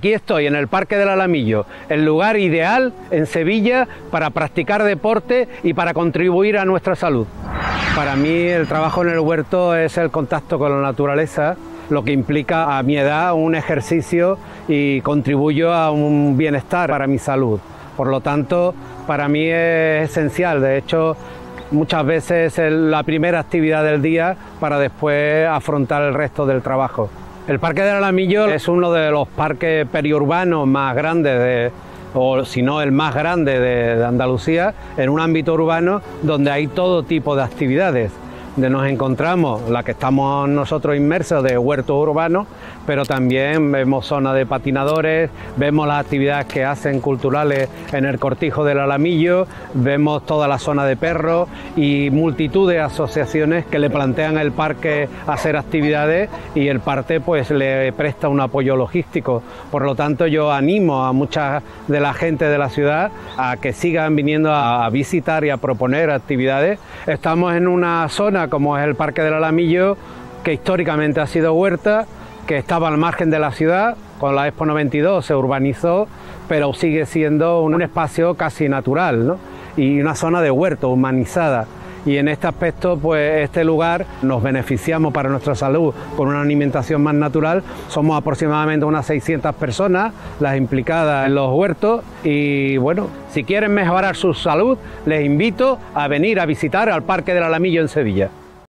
Aquí estoy en el Parque del Alamillo, el lugar ideal en Sevilla para practicar deporte y para contribuir a nuestra salud. Para mí el trabajo en el huerto es el contacto con la naturaleza, lo que implica a mi edad un ejercicio y contribuyo a un bienestar para mi salud. Por lo tanto, para mí es esencial, de hecho, muchas veces es la primera actividad del día para después afrontar el resto del trabajo. El Parque del Alamillo es uno de los parques periurbanos más grandes, o si no el más grande de Andalucía, en un ámbito urbano donde hay todo tipo de actividades. Donde nos encontramos la que estamos nosotros inmersos de huertos urbanos, pero también vemos zonas de patinadores, vemos las actividades que hacen culturales en el Cortijo del Alamillo, vemos toda la zona de perros y multitud de asociaciones que le plantean al parque hacer actividades y el parque pues le presta un apoyo logístico. Por lo tanto, yo animo a mucha de la gente de la ciudad a que sigan viniendo a visitar y a proponer actividades. Estamos en una zona como es el Parque del Alamillo, que históricamente ha sido huerta, que estaba al margen de la ciudad, con la Expo 92 se urbanizó, pero sigue siendo un espacio casi natural, ¿no? Y una zona de huerto humanizada. Y en este aspecto, pues este lugar nos beneficiamos para nuestra salud con una alimentación más natural. Somos aproximadamente unas 600 personas las implicadas en los huertos y bueno, si quieren mejorar su salud, les invito a venir a visitar al Parque del Alamillo en Sevilla.